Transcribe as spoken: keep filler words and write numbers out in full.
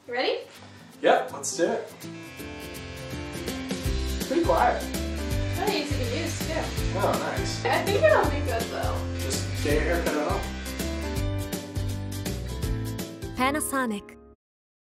You ready? Yep, let's do it. Pretty quiet. Really easy to use too. Oh, nice. I think it'll be good though. Just get your haircut at home. Panasonic.